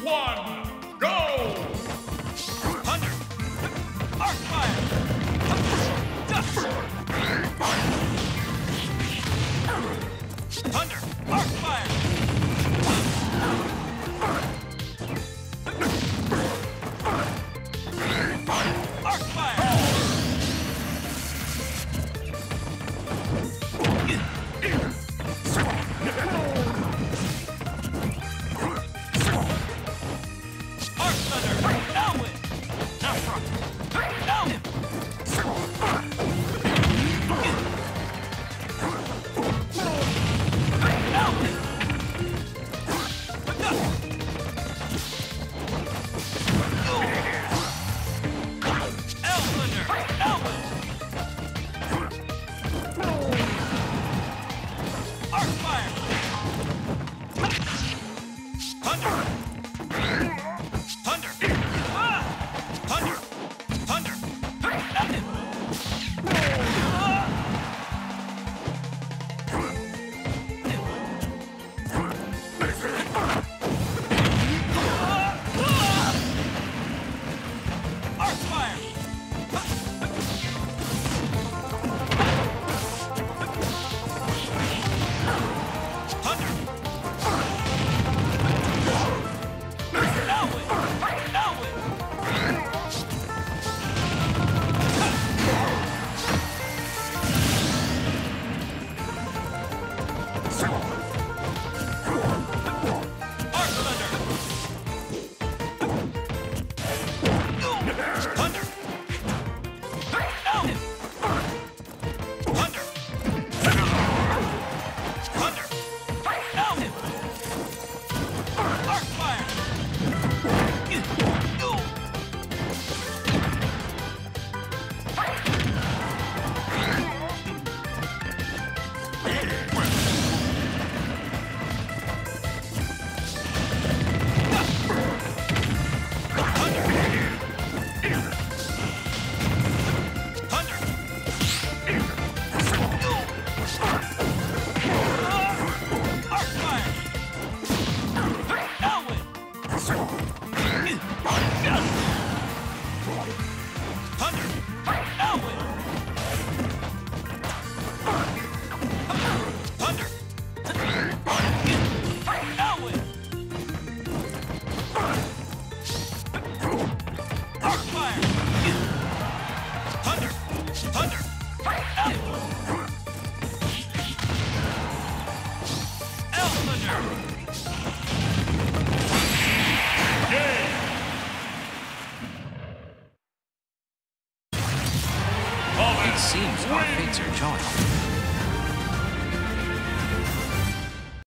one, go! Thunder! Arcfire! Thunder! Arcfire! Arcfire! Arc Thunder! Now win! Now front! Now! Now win! L Thunder! Now win! Arcfire! Thunder! Thunder! Ah! Thunder! Thunder! Arcfire! Thunder! Now win! Now win! Arc Thunder! Thunder! Now! Thunder! Thunder! Now! Arcfire! Thunder! Arcfire! Now win! Thunder! Now win! Thunder! Now win! Arcfire! Thunder! Thunder! Now! L Thunder! Game! It seems our fates are joined.